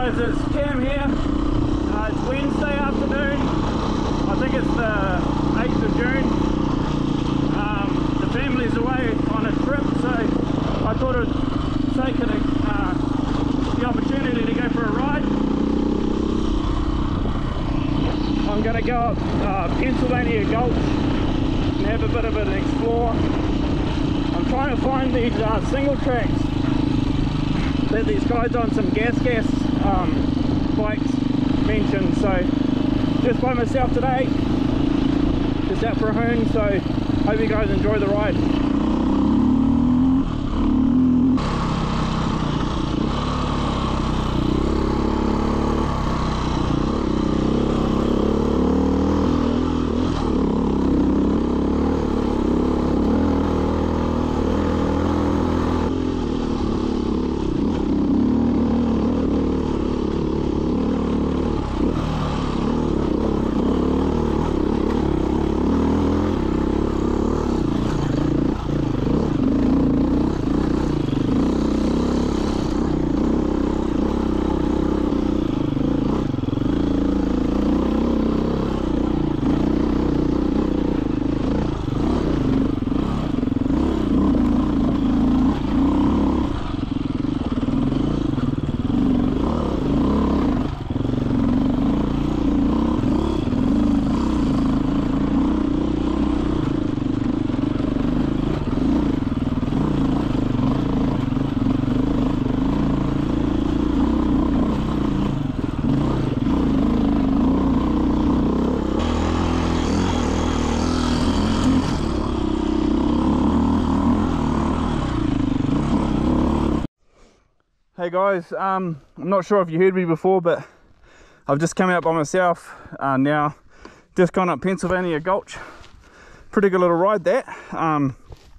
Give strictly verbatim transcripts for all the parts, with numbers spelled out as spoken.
guys, it's Cam here. Uh, it's Wednesday afternoon. I think it's the eighth of June. Um, the family's away on a trip, so I thought I'd take it, uh, the opportunity to go for a ride. I'm going to go up uh, Pennsylvania Gulch and have a bit of an explore. I'm trying to find these uh, single tracks that these guys on some gas gas um, bikes mentioned. So just by myself today, just out for a hoon, so hope you guys enjoy the ride. Hey guys, um, I'm not sure if you heard me before, but I've just come out by myself uh, now, just gone up Pennsylvania Gulch. Pretty good little ride that. Um,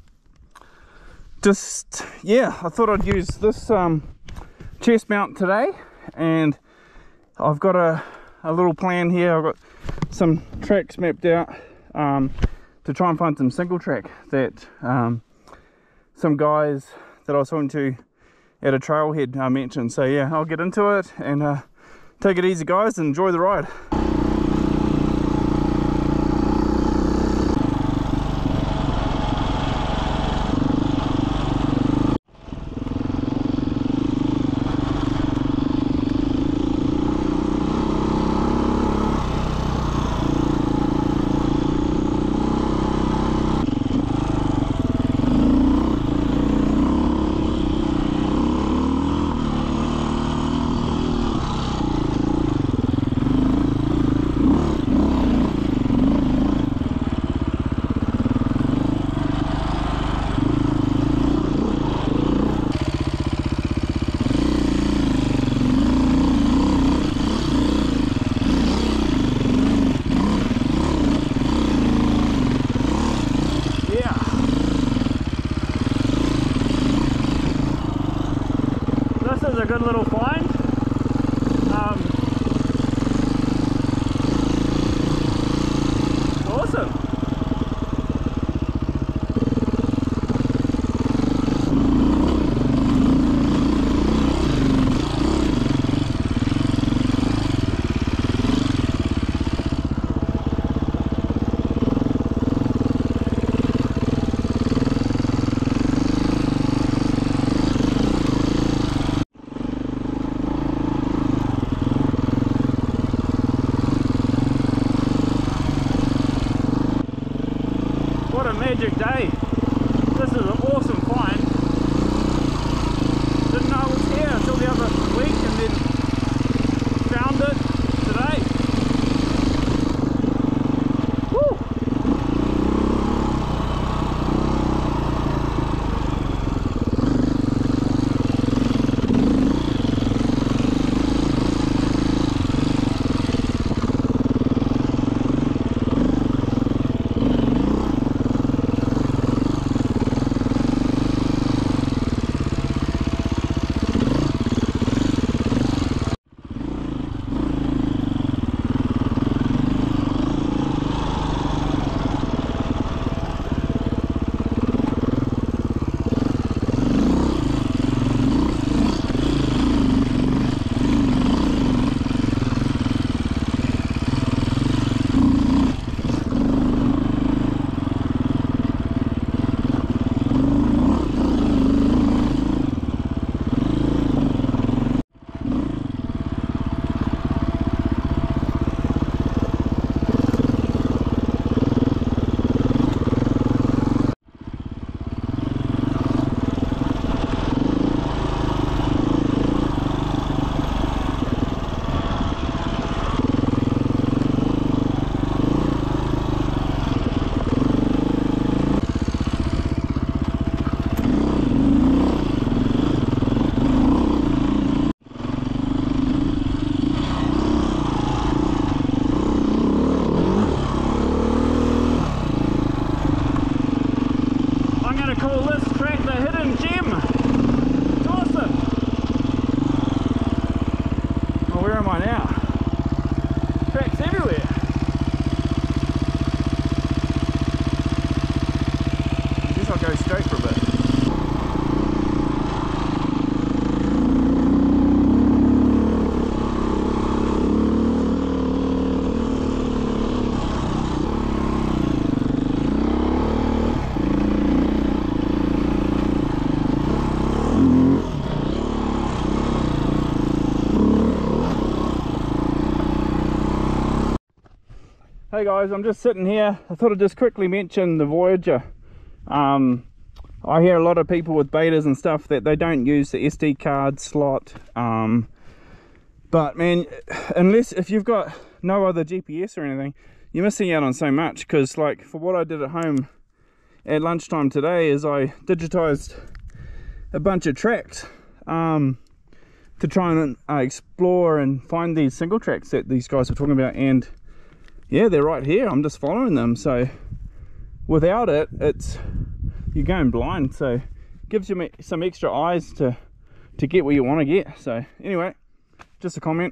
just, yeah, I thought I'd use this um, chest mount today, and I've got a, a little plan here. I've got some tracks mapped out um, to try and find some single track that um, some guys that I was talking to at a trailhead I mentioned. So yeah, I'll get into it and uh, take it easy guys and enjoy the ride. A good little find. Um, awesome. going to call this track the Hidden Gem. It's awesome. Oh, where am I now? Tracks everywhere. I guess I'll go straight for a bit. Hey guys, I'm just sitting here. I thought I'd just quickly mention the Voyager. Um, I hear a lot of people with betas and stuff that they don't use the S D card slot. Um, but man, unless if you've got no other G P S or anything, you're missing out on so much. Because like for what I did at home at lunchtime today is I digitized a bunch of tracks um, to try and uh, explore and find these single tracks that these guys were talking about, and yeah, they're right here. I'm just following them. So without it, it's you're going blind. So it gives you some extra eyes to to get where you want to get. So anyway, just a comment.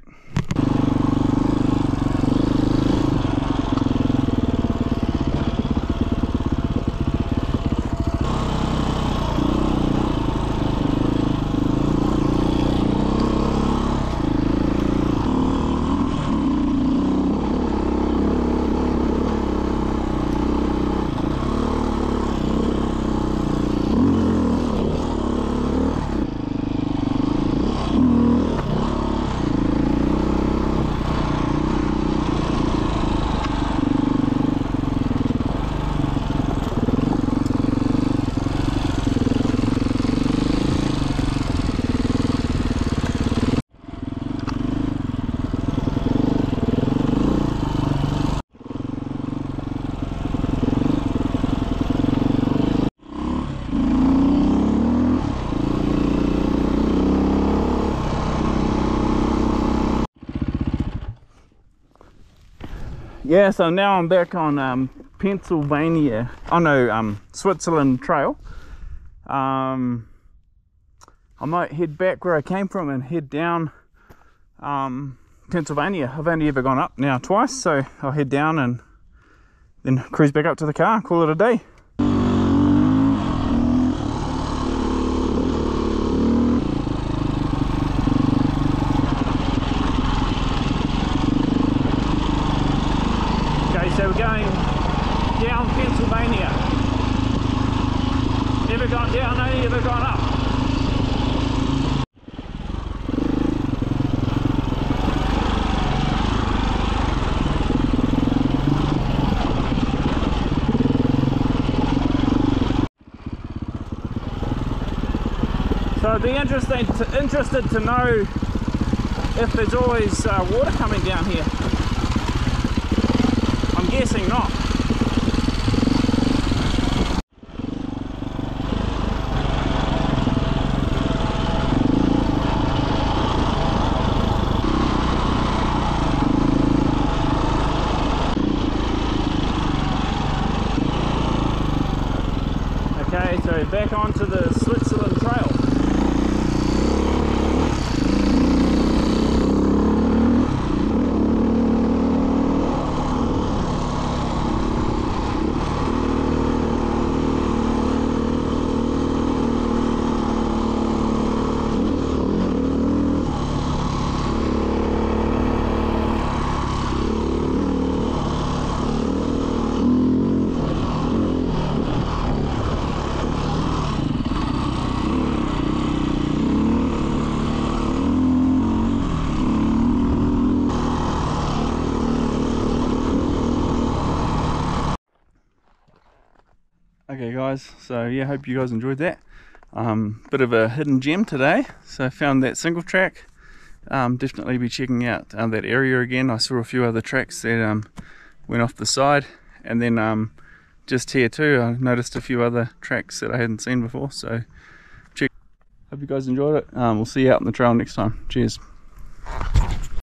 Yeah, so now I'm back on um, Pennsylvania, oh no, um, Switzerland Trail. Um, I might head back where I came from and head down um, Pennsylvania. I've only ever gone up now twice, so I'll head down and then cruise back up to the car, call it a day. So we're going down Pennsylvania. Never gone down, only ever gone up. So it'd be interesting to, interested to know if there's always uh, water coming down here. I'm guessing not. Okay, so back onto the Switzerland Trail. Okay guys, so yeah, hope you guys enjoyed that. Um, bit of a hidden gem today, so found that single track. Um, definitely be checking out uh, that area again. I saw a few other tracks that um, went off the side, and then um, just here too I noticed a few other tracks that I hadn't seen before, so check. Hope you guys enjoyed it. Um, we'll see you out on the trail next time. Cheers.